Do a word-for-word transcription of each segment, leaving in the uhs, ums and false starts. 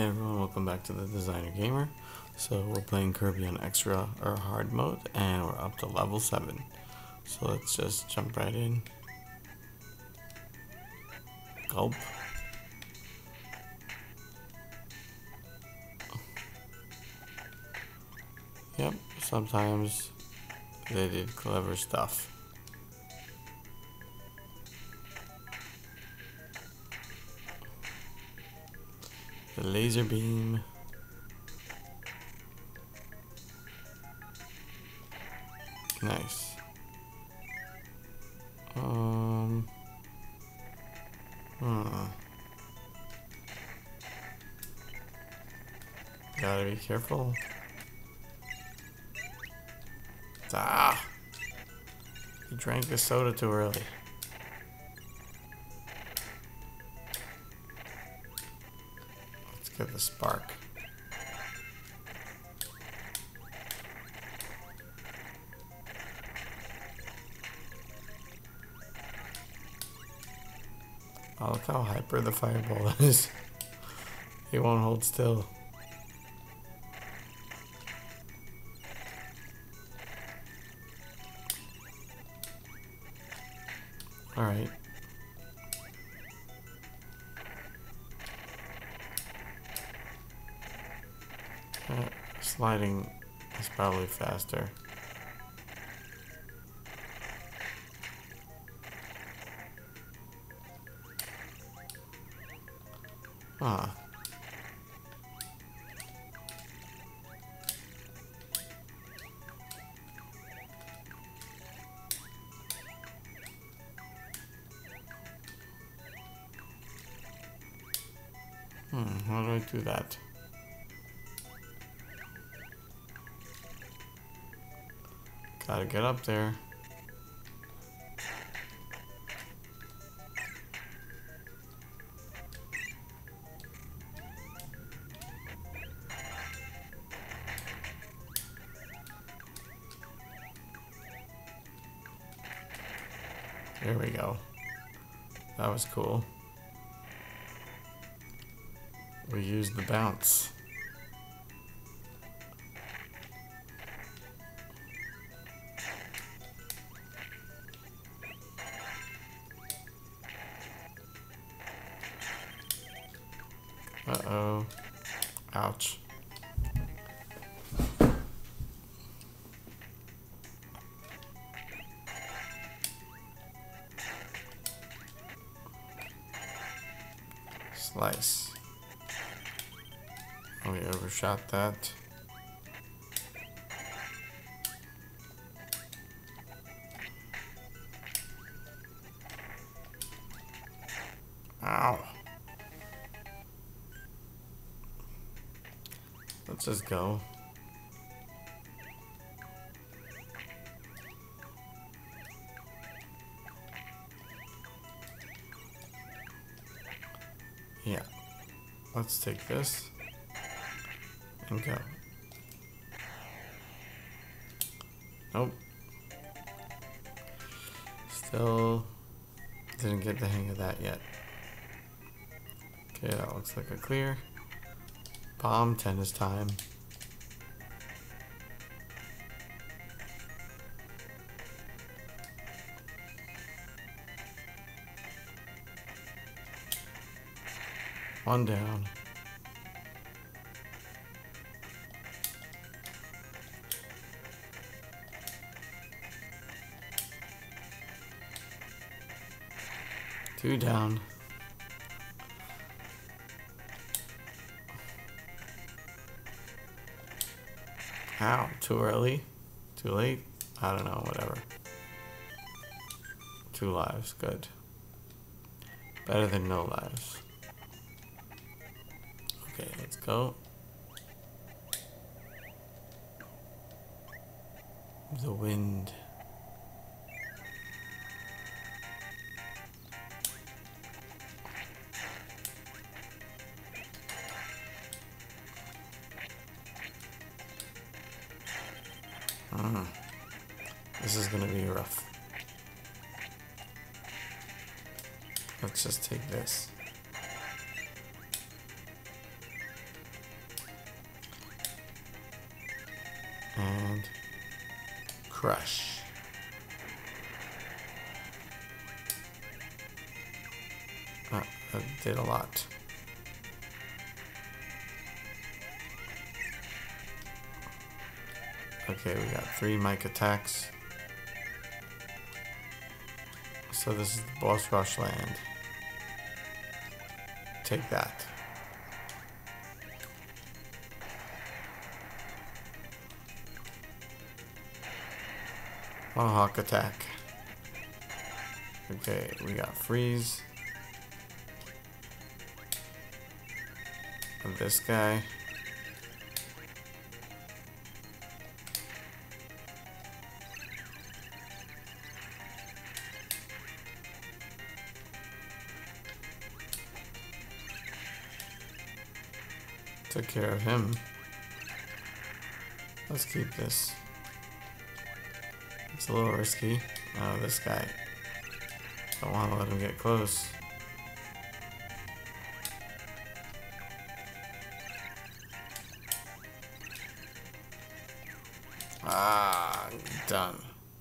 everyone, welcome back to the Designer Gamer. So we're playing Kirby on extra or hard mode and we're up to level seven. So let's just jump right in. Gulp. Yep, sometimes they did clever stuff. The laser beam. Nice. Um. Hmm. Gotta be careful. Ah! You drank the soda too early. Let's get the spark. Oh, look how hyper the fireball is. He won't hold still. Alright. Uh, sliding is probably faster. Ah. Hmm, how do I do that? Gotta get up there. There we go. That was cool. We used the bounce. Uh-oh. Ouch. Slice. Oh, we overshot that. Ow. Let's just go. Yeah. Let's take this and go. Nope. Still didn't get the hang of that yet. Okay, that looks like a clear. Bomb tennis time. One down. Two down. Ow, too early? Too late? I don't know, whatever. Two lives, good. Better than no lives. Okay, let's go. The wind. Mm. This is gonna be rough. Let's just take this. And crush. Oh, that did a lot. Okay, we got three mic attacks. So this is the boss rush land. Take that. Mohawk attack. Okay, we got freeze. And this guy. Took care of him. Let's keep this. It's a little risky. Oh, this guy. Don't want to let him get close. Ah, done.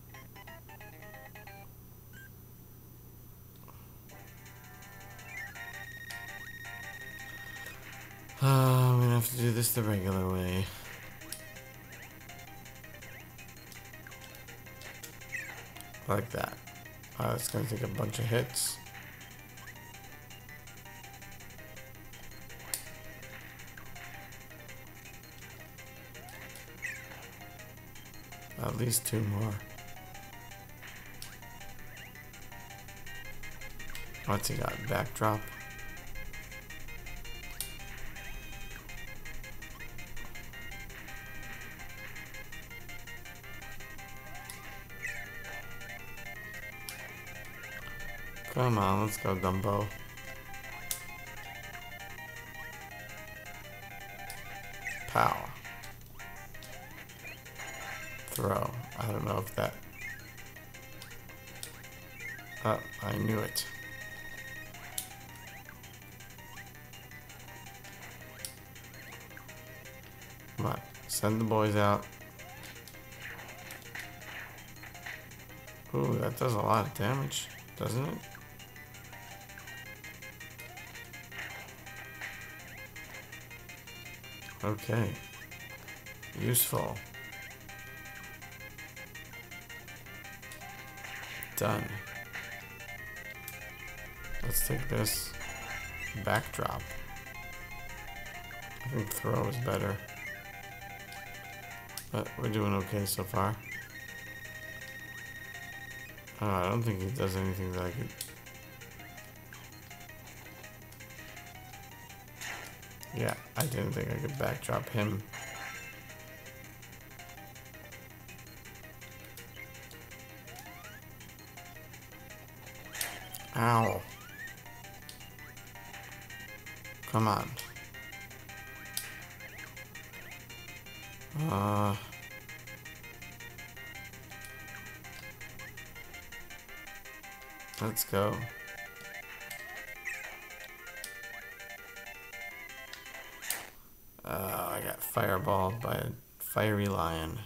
Uh, I'm gonna have to do this the regular way. Like that. Uh, it's gonna take a bunch of hits. At least two more. What's he got? Backdrop. Come on, let's go, Dumbo. Pow. Throw. I don't know if that... Oh, I knew it. Come on, send the boys out. Ooh, that does a lot of damage, doesn't it? Okay. Useful. Done. Let's take this backdrop. I think throw is better. But we're doing okay so far. Oh, I don't think he does anything that I could... Yeah, I didn't think I could backdrop him. Ow. Come on. Uh... Let's go. Uh, I got fireballed by a fiery lion.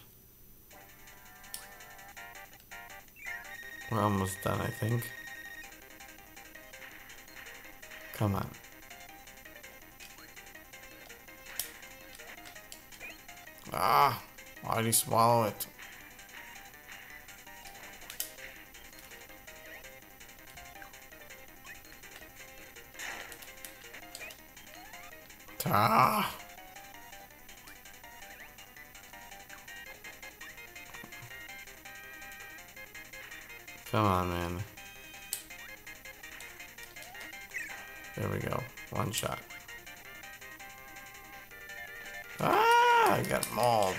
We're almost done, I think. Come on. Ah, why'd he swallow it? Ah. Come on, man. There we go. One shot. Ah, I got mauled.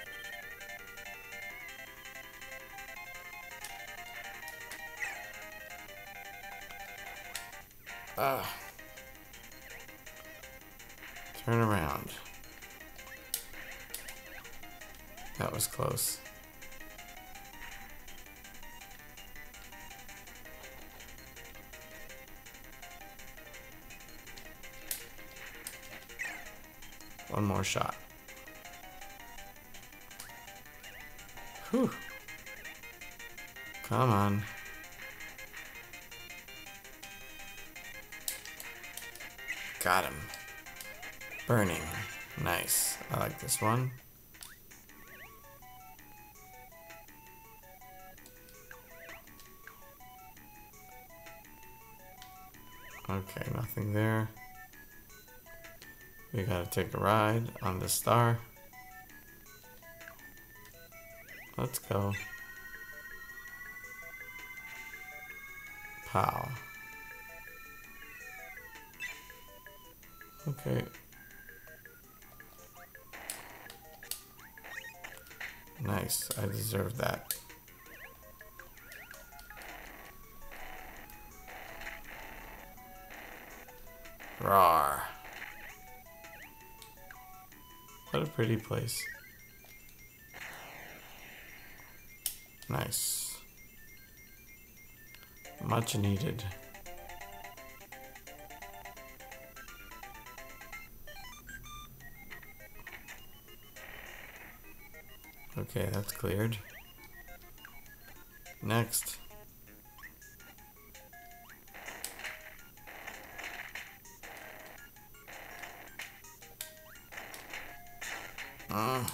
Ah. Turn around. That was close. One more shot. Whew. Come on. Got him. Burning. Nice. I like this one. Okay, nothing there. We gotta take a ride on the star. Let's go. Pow. Okay. Nice. I deserve that. Roar. What a pretty place. Nice. Much needed. Okay, that's cleared. Next. Uh,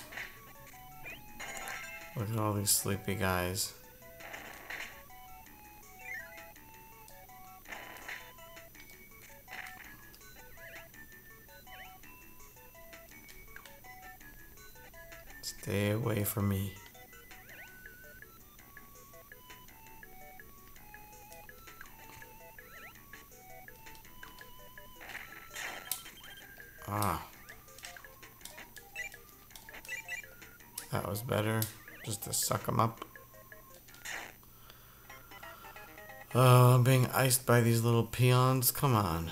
look at all these sleepy guys. Stay away from me. Ah. That was better. Just to suck them up. Oh, I'm being iced by these little peons. Come on.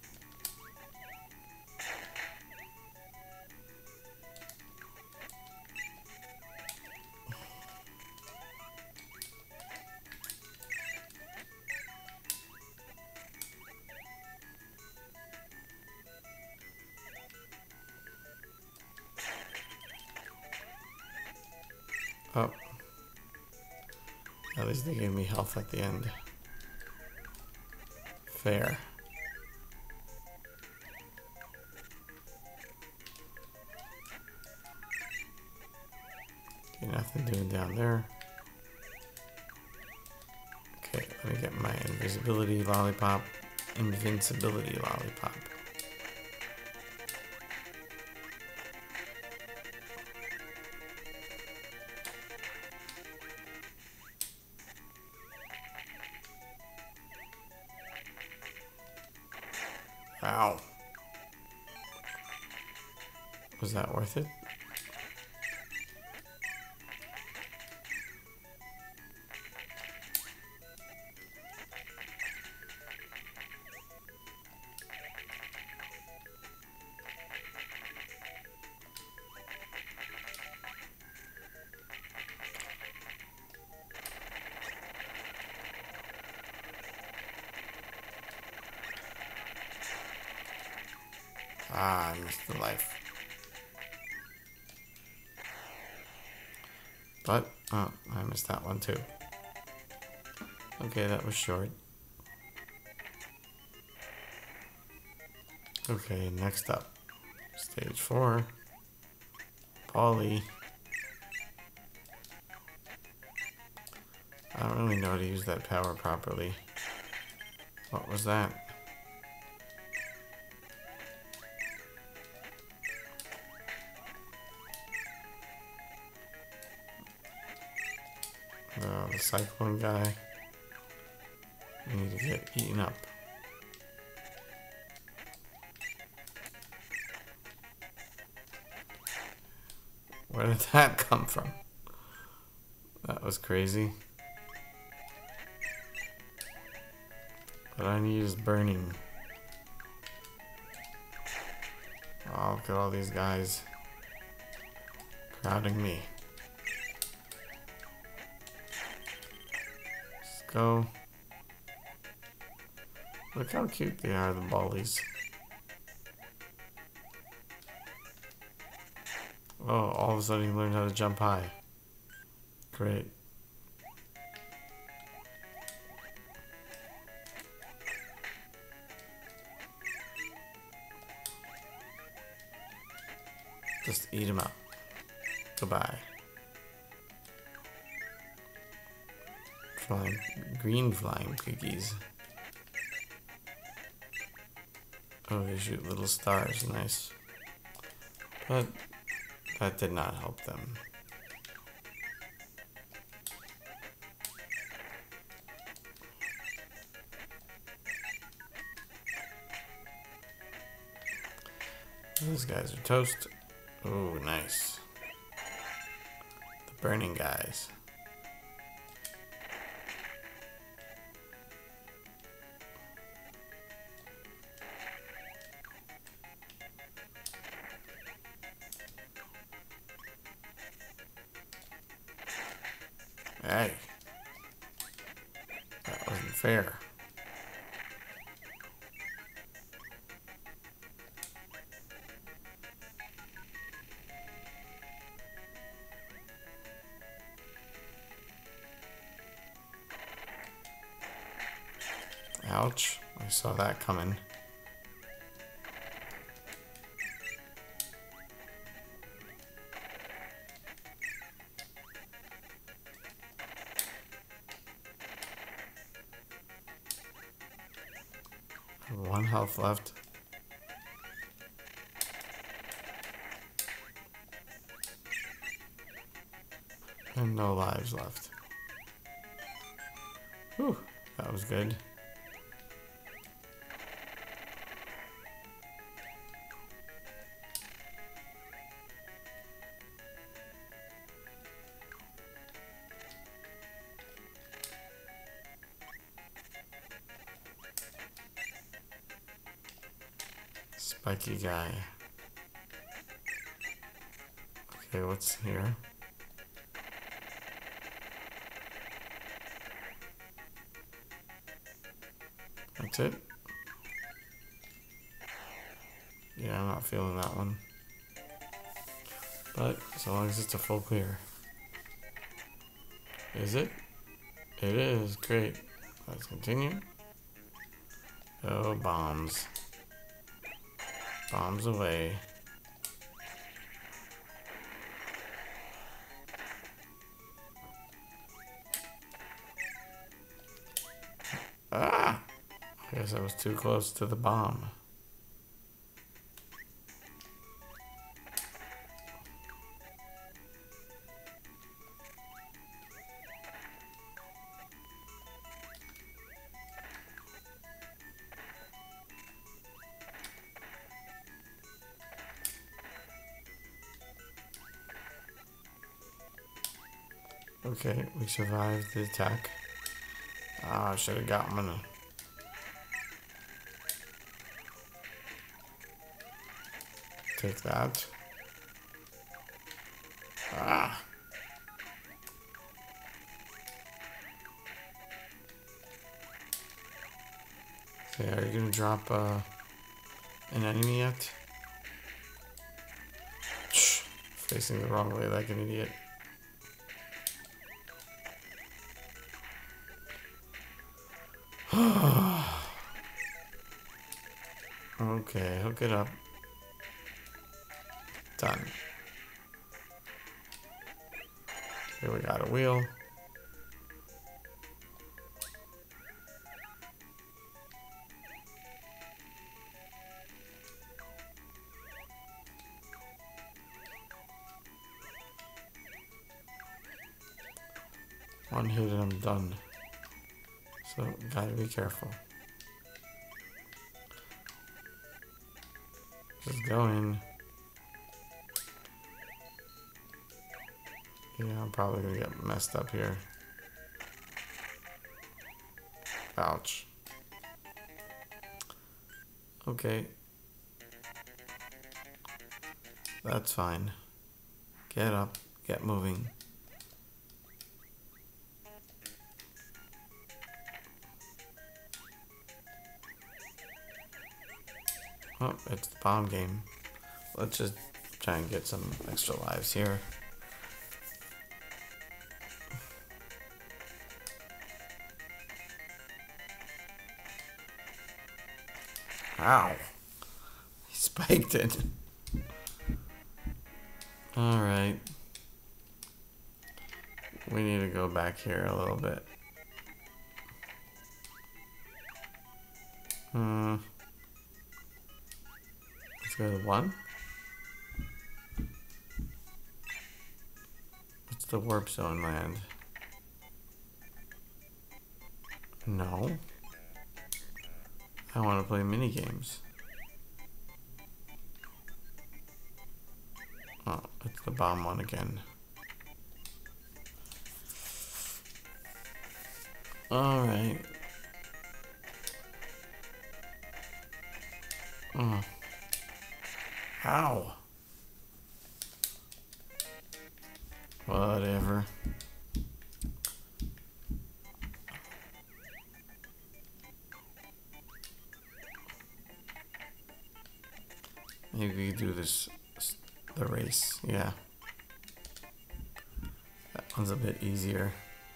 Oh. At least they gave me health at the end. Fair. Okay, nothing doing down there. Okay, let me get my invisibility lollipop. Invincibility lollipop. Ow. Was that worth it? Ah, I missed the life. But, oh, I missed that one too. Okay, that was short. Okay, next up. Stage four. Polly. I don't really know how to use that power properly. What was that? Uh, the cyclone guy. We need to get eaten up. Where did that come from? That was crazy. What I need is burning. Oh, look at all these guys crowding me. Let's go. Look how cute they are, the ballies. Oh, all of a sudden he learned how to jump high. Great. Just eat them up. Goodbye. Flying, green flying cookies. Oh, they shoot little stars. Nice. But that did not help them. These guys are toast. Oh, nice. The burning guys. Hey. That wasn't fair. Ouch. I saw that coming. One health left. And no lives left. Whew, that was good. Spiky guy. Okay, what's here? That's it? Yeah, I'm not feeling that one. But as long as it's a full clear. Is it? It is. Great. Let's continue. Oh, bombs. Bombs away. Ah! I guess I was too close to the bomb. Okay, we survived the attack. Ah, I should have got him in a... Take that. Ah! Okay, are you gonna drop uh, an enemy yet? Shh, facing the wrong way like an idiot. Okay, hook it up. Done. Here we got a wheel. One hit and I'm done. So, gotta be careful. Just go in. Yeah, I'm probably gonna get messed up here. Ouch. Okay. That's fine. Get up, get moving. Oh, it's the bomb game. Let's just try and get some extra lives here. Ow. He spiked it. Alright. We need to go back here a little bit. Hmm. Let's go to one. What's the warp zone land? No. I want to play mini games. Oh, it's the bomb one again. Alright. Oh. Ow. Whatever. Maybe we do this, the race, yeah. That one's a bit easier.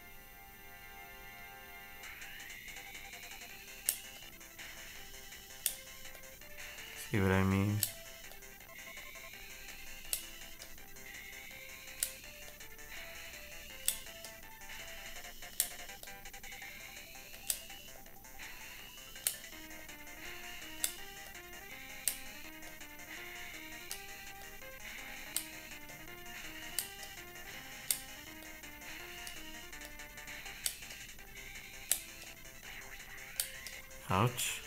See what I mean? Ouch.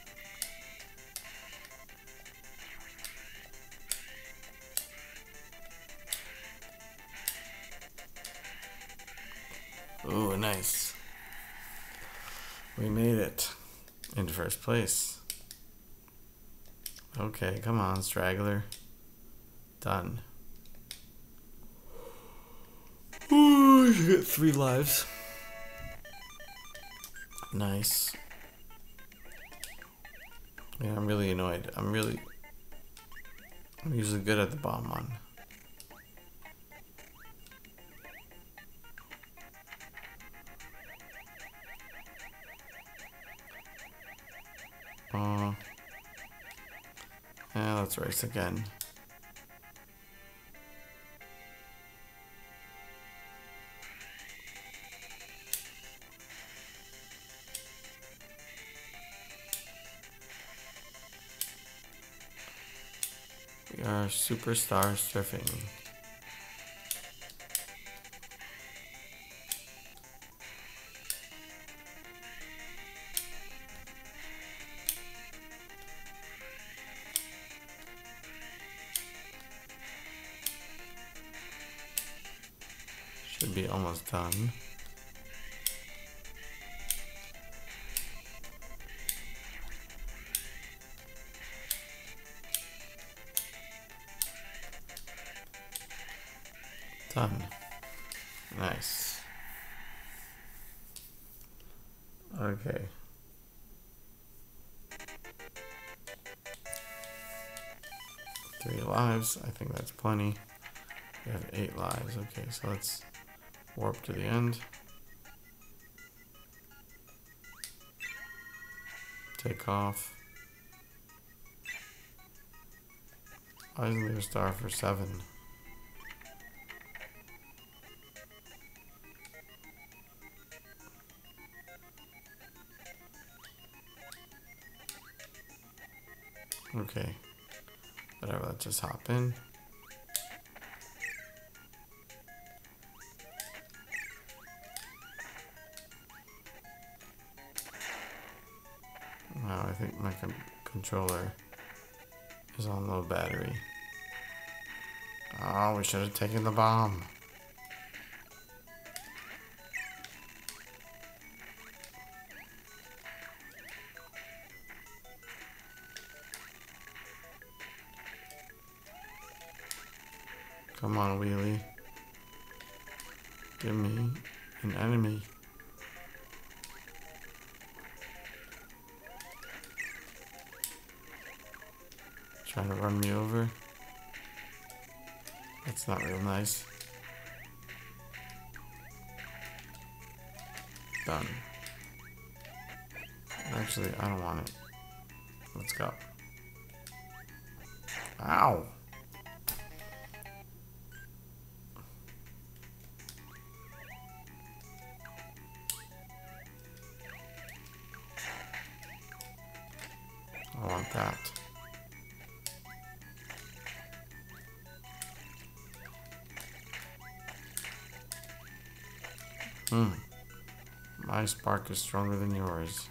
Ooh, nice. We made it into first place. Okay, come on, straggler. Done. Ooh, you get three lives. Nice. Yeah, I'm really annoyed. I'm really... I'm usually good at the bomb one. Oh. Yeah, let's race again. We are superstar surfing. Should be almost done. Done. Nice. Okay. Three lives. I think that's plenty. We have eight lives. Okay, so let's warp to the end. Take off. Why isn't there a star for seven? Okay. Whatever, let's just hop in. Wow, I think my con controller is on low battery. Oh, we should have taken the bomb. Come on, wheelie. Give me an enemy. Trying to run me over. That's not real nice. Done. Actually, I don't want it. Let's go. Ow. I want that. Hmm. My spark is stronger than yours.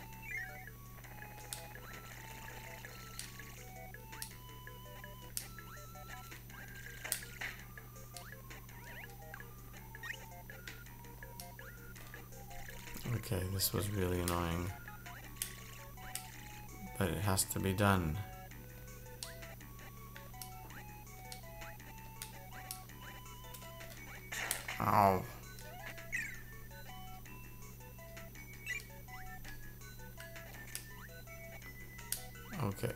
Okay, this was really annoying. But it has to be done. Ow. Okay.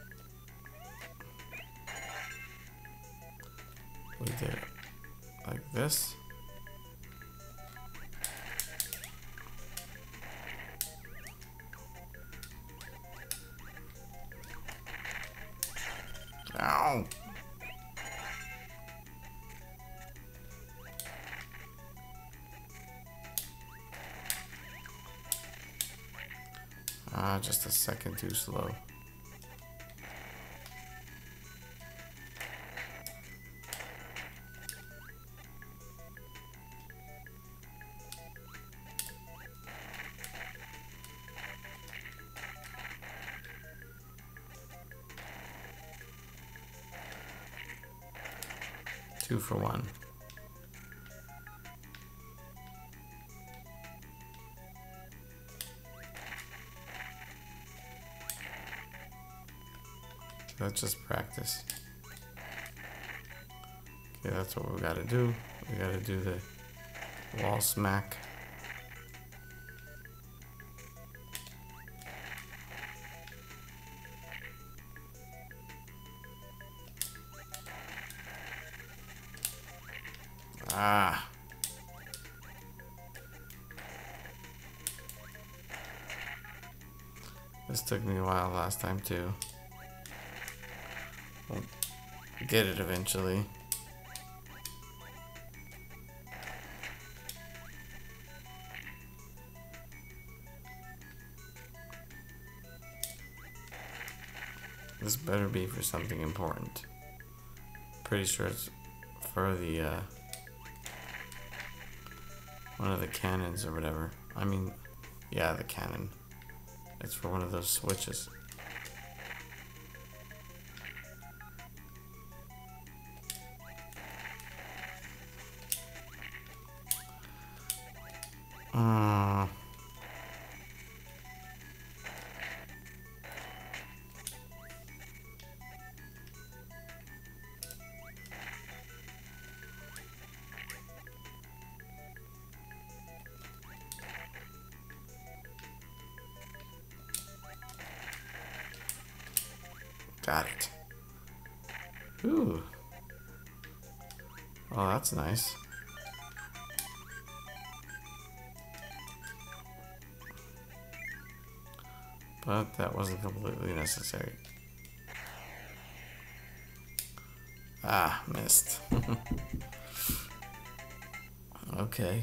We did it like this. Ow. Ah, just a second too slow. Two for one. Let's just practice. Okay, that's what we gotta do. We gotta do the wall smack. Ah. This took me a while last time too. We'll get it eventually. This better be for something important. Pretty sure it's for the uh, one of the cannons or whatever. I mean, yeah, the cannon. It's for one of those switches. Uh, got it. Ooh. Oh, that's nice. But that wasn't completely necessary. Ah, missed. Okay.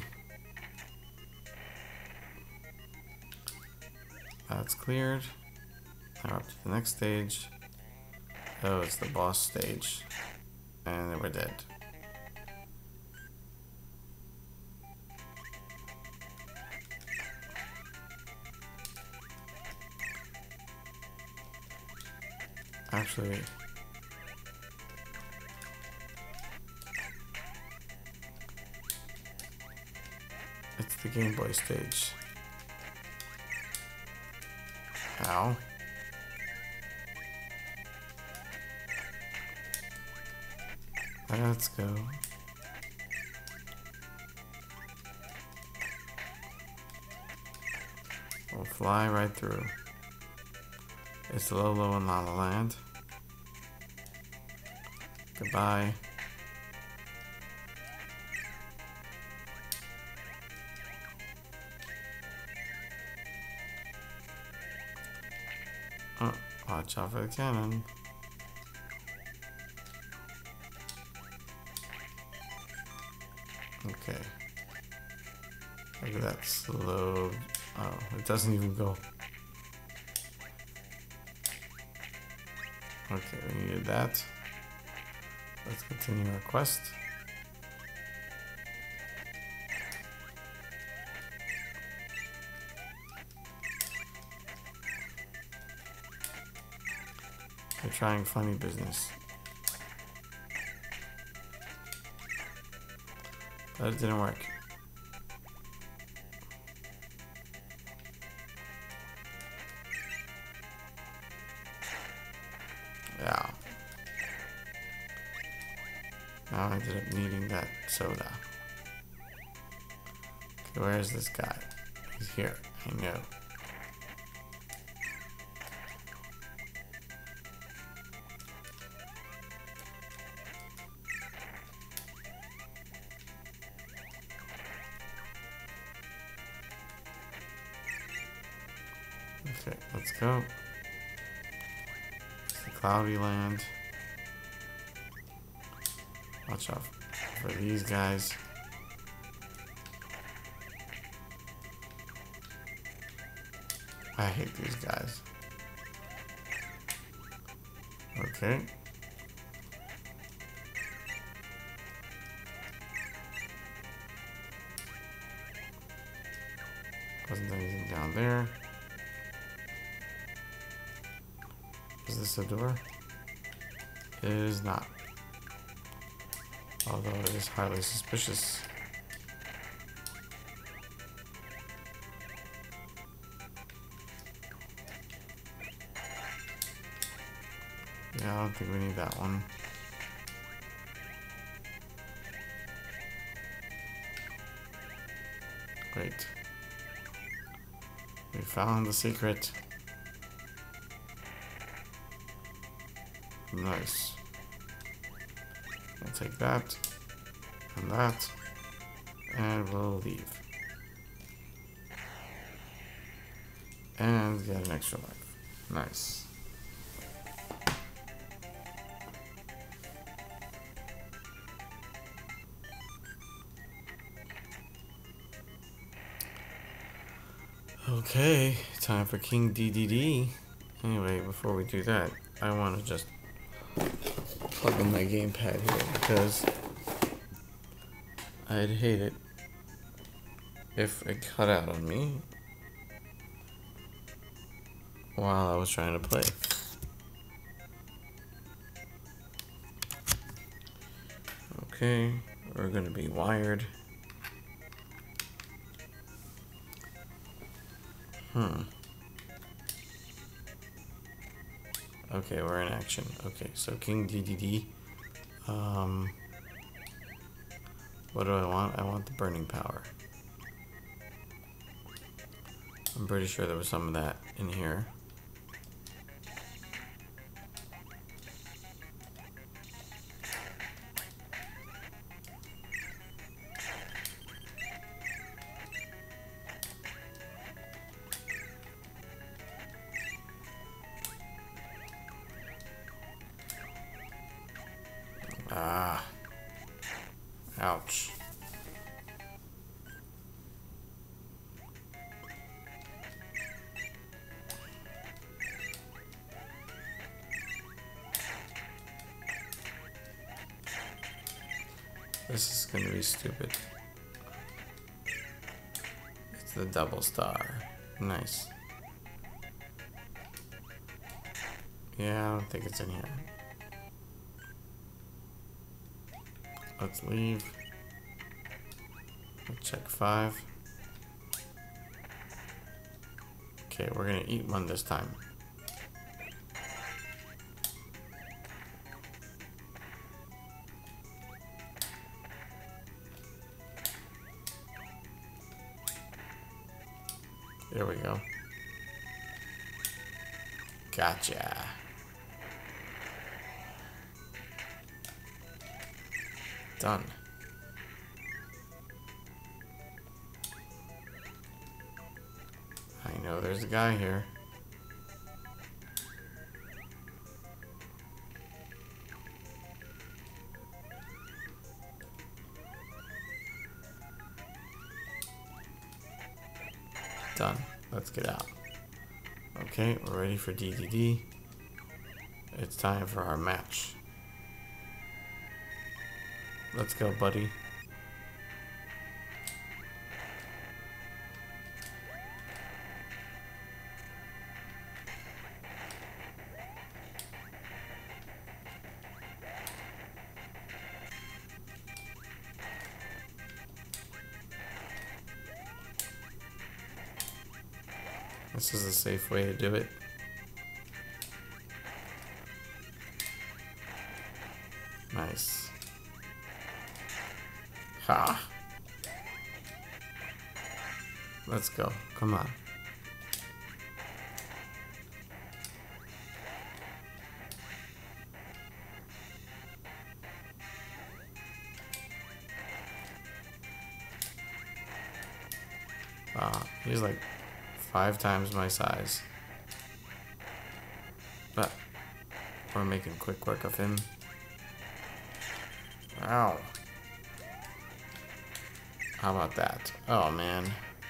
That's cleared. Now up to the next stage. Oh, it's the boss stage. And then we're dead. Actually, it's the Game Boy stage. Ow. Let's go. We'll fly right through. It's Lolo and Lala Land. Goodbye. Uh, Watch out for the cannon. Okay. Look at that slow. Oh, it doesn't even go. Okay, we needed that. Let's continue our quest. They're trying funny business. But it didn't work. Yeah. Now I ended up needing that soda. Okay, where is this guy? He's here. I know. Okay, let's go. It's the cloudy land. Watch out for these guys. I hate these guys. Okay. Wasn't anything down there. Is this a door? It is not. Although it is highly suspicious. Yeah, I don't think we need that one. Great. We found the secret. Nice. We'll take that and that, and we'll leave. And get an extra life. Nice. Okay, time for King D D D. Anyway, before we do that, I want to just plug in my gamepad here because I'd hate it if it cut out on me while I was trying to play. Okay, we're going to be wired. Hmm. Okay, we're in action. Okay, so King D D D. Um, what do I want? I want the burning power. I'm pretty sure there was some of that in here. Ah. Ouch. This is gonna be stupid. It's the double star. Nice. Yeah, I don't think it's in here. Let's leave. We'll check five. Okay, we're gonna eat one this time. There we go. Gotcha. Done. I know there's a guy here. Done. Let's get out. Okay, we're ready for D D D. It's time for our match. Let's go, buddy. This is a safe way to do it. Nice. Ha! Let's go. Come on. Wow, he's like five times my size. But we're making quick work of him. Ow. How about that? Oh, man.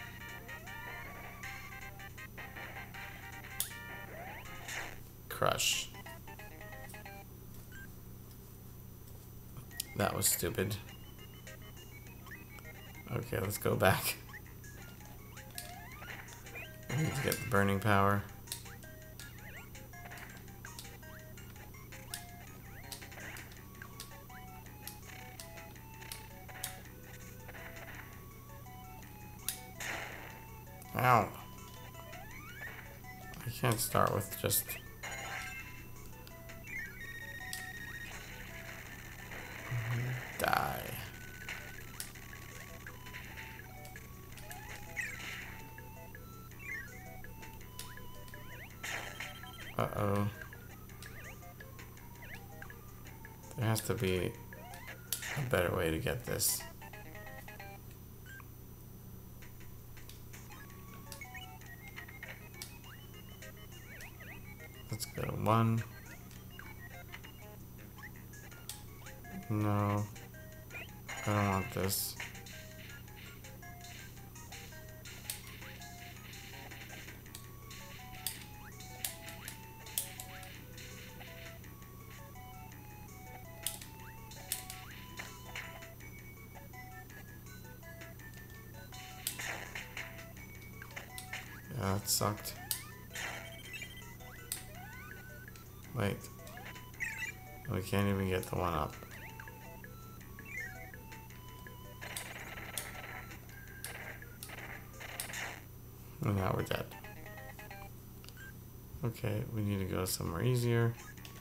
Crush. That was stupid. Okay, let's go back. I need to get the burning power. Ow. I can't start with just... die. Uh-oh. There has to be a better way to get this. Let's go to one. No. I don't want this. Yeah, that sucked. Wait. We can't even get the one up. And now we're dead. Okay, we need to go somewhere easier.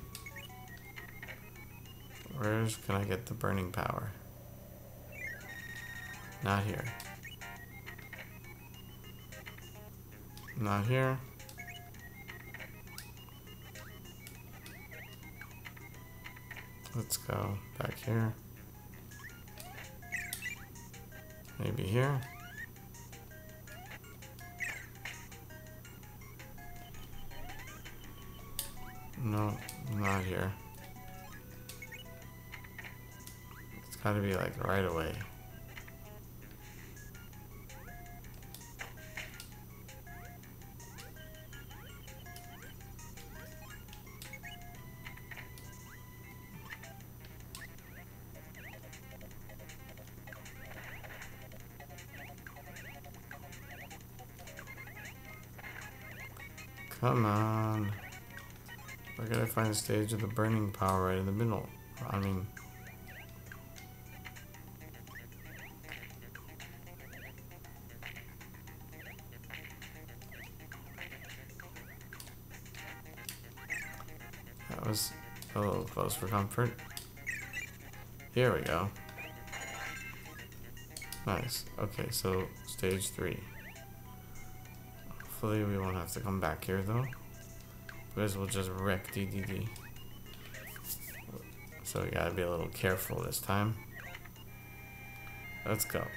Where can I get the burning power? Not here. Not here. Let's go back here. Maybe here. No, not here. It's gotta be like right away. Come on. Where can I find a stage of the burning power right in the middle? I mean... That was a little close for comfort. Here we go. Nice. Okay, so stage three. Hopefully we won't have to come back here though, because we'll just wreck D D D. So we gotta be a little careful this time. Let's go.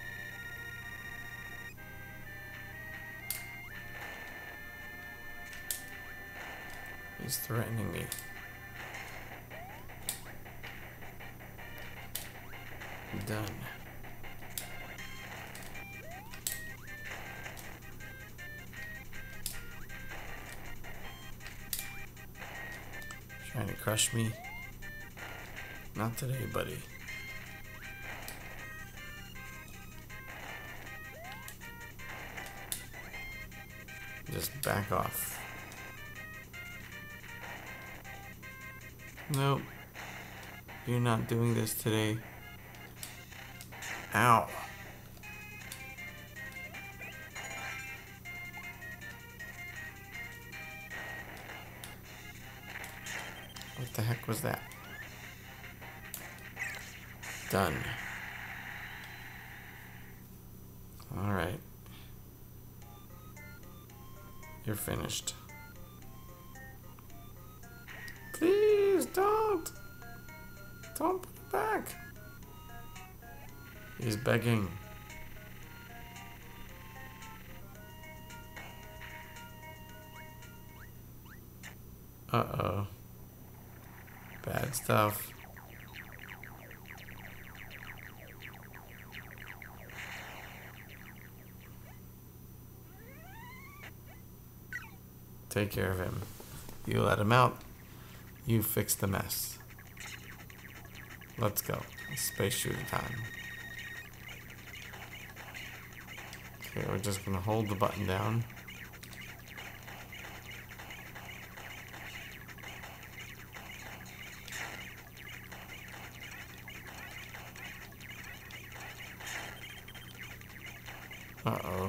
He's threatening me. Done. Trying to crush me? Not today, buddy. Just back off. Nope. You're not doing this today. Ow. What the heck was that? Done. Alright. You're finished. Please don't! Don't put it back! He's begging. Uh-oh. Bad stuff. Take care of him. You let him out. You fix the mess. Let's go. Space shooter time. Okay, we're just gonna hold the button down. Uh-oh.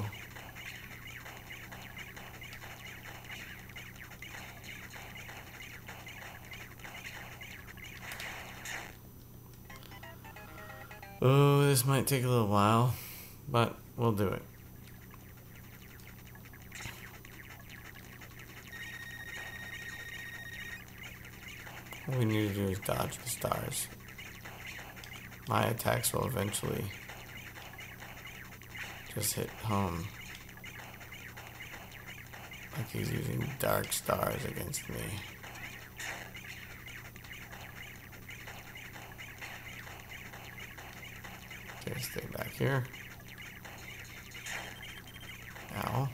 Oh, this might take a little while, but we'll do it. All we need to do is dodge the stars. My attacks will eventually just hit home. Like he's using dark stars against me. Okay, stay back here. Ow.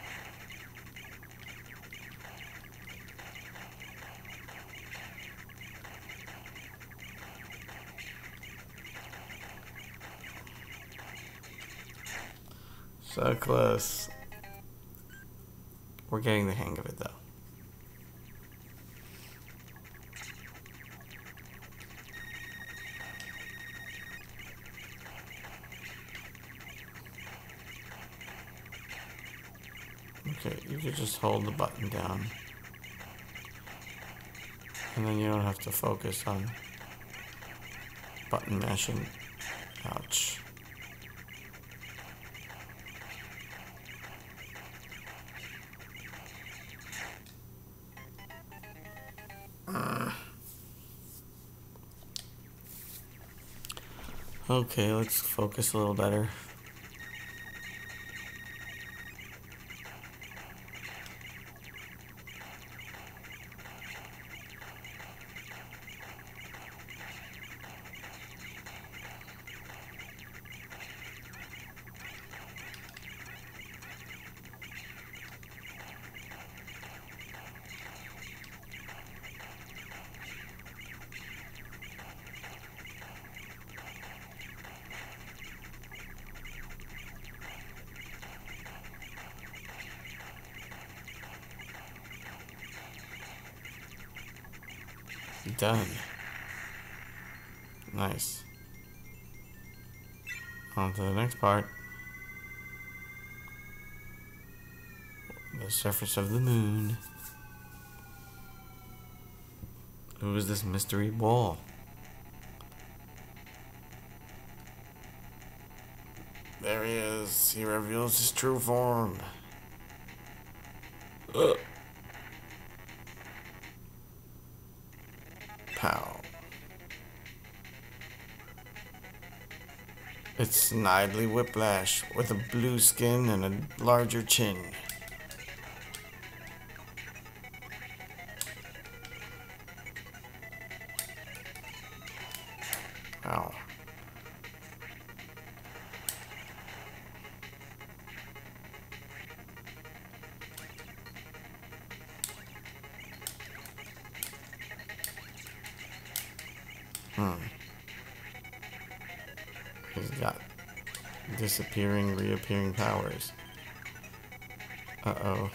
So close. We're getting the hang of it though. Okay, you could just hold the button down. And then you don't have to focus on button mashing. Ouch. Uh. Okay, let's focus a little better. Done. Nice. On to the next part. The surface of the moon. Who is this mystery ball? There he is. He reveals his true form. Ugh. Pow. It's Snidely Whiplash with a blue skin and a larger chin. Ow. Hmm. He's got disappearing, reappearing powers. Uh-oh.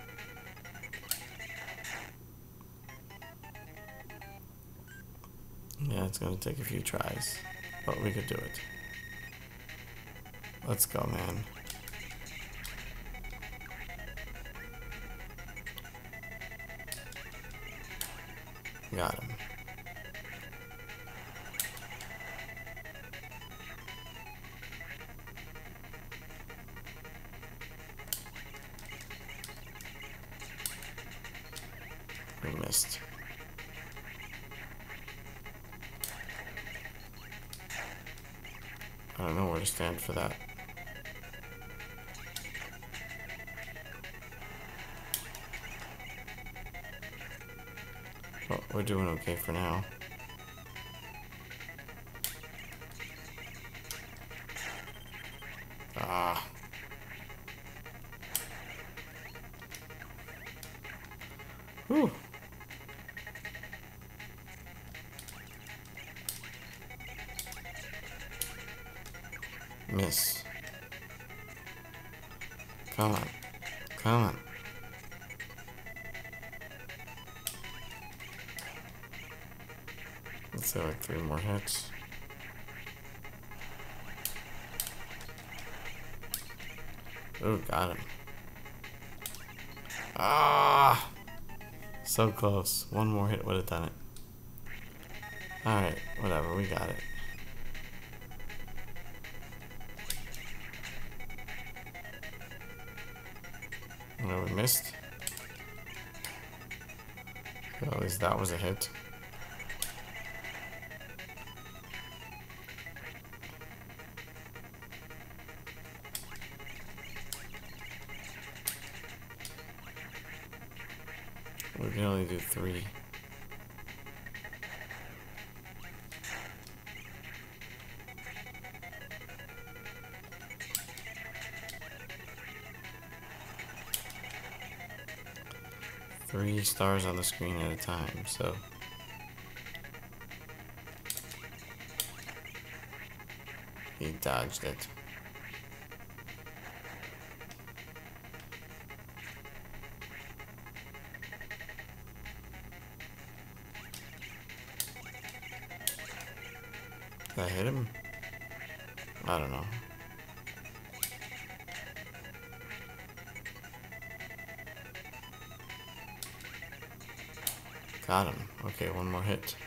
Yeah, it's gonna take a few tries, but we could do it. Let's go, man. Got him. We missed. I don't know where to stand for that. Well, we're doing okay for now. Ah. Whew. Miss. Come on. Come on. Let's say like three more hits. Oh, got him. Ah! So close. One more hit would have done it. Alright, whatever, we got it. No, we missed. Well, at least that was a hit. We can only do three. Three stars on the screen at a time, so he dodged it. Did I hit him? I don't know. Got him. Okay, one more hit.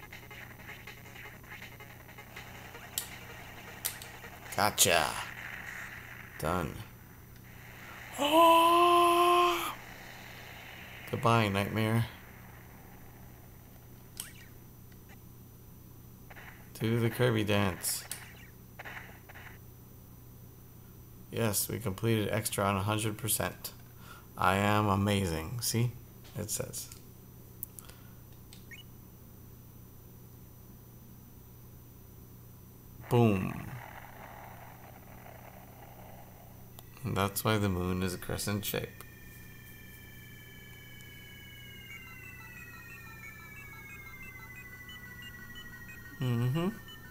Gotcha. Done. Oh! Goodbye, Knightmare. Do the Kirby dance. Yes, we completed extra on one hundred percent. I am amazing. See? It says. Boom. And that's why the moon is a crescent shape. Mm-hmm.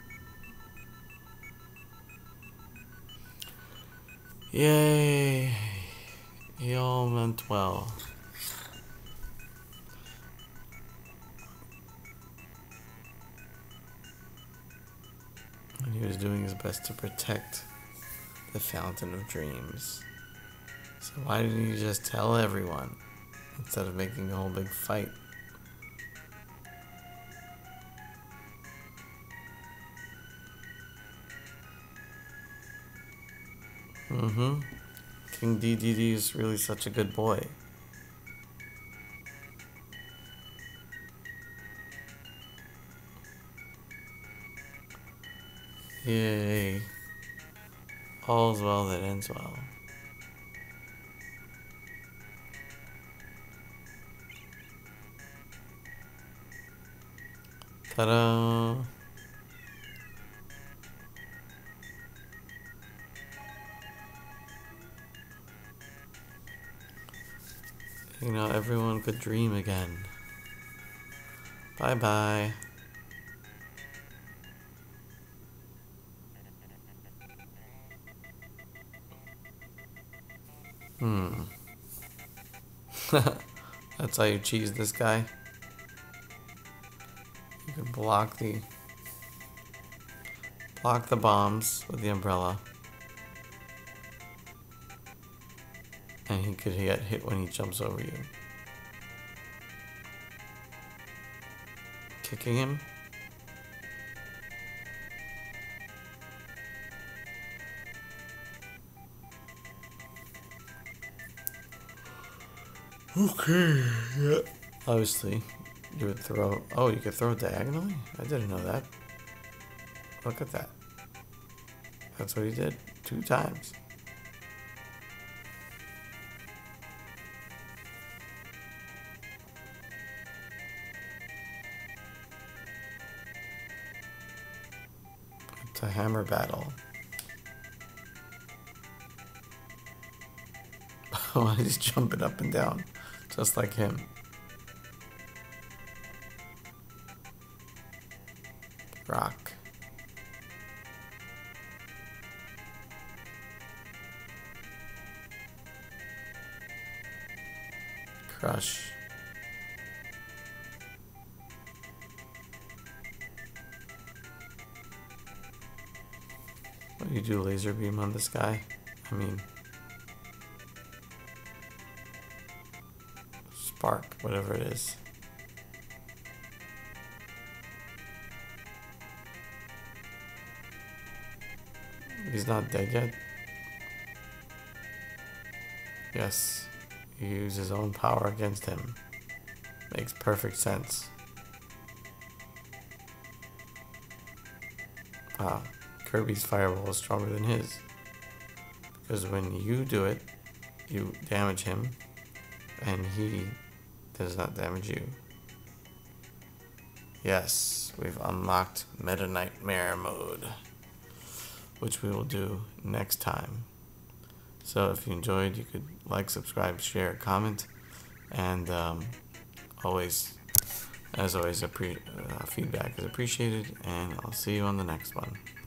Yay. He all meant well. And he was doing his best to protect the Fountain of Dreams. So why didn't he just tell everyone instead of making a whole big fight? Mm-hmm. King D D D is really such a good boy. Yay. All's well that ends well. Ta-da! You know, everyone could dream again. Bye-bye. Hmm. That's how you cheese this guy. You can block the block the bombs with the umbrella. And he could get hit when he jumps over you. Kicking him? Okay, yeah. Obviously, you would throw... Oh, you could throw diagonally? I didn't know that. Look at that. That's what he did. Two times. It's a hammer battle. Oh, he's jumping up and down. Just like him. Rock. Crush. What do you do, laser beam on this guy? I mean... Spark, whatever it is. He's not dead yet. Yes, you use his own power against him. Makes perfect sense. Wow, Kirby's fireball is stronger than his. Because when you do it, you damage him, and he does not damage you. Yes, we've unlocked Meta Knightmare mode, which we will do next time. So if you enjoyed, you could like, subscribe, share, comment, and um, always, as always, appre- uh, feedback is appreciated, and I'll see you on the next one.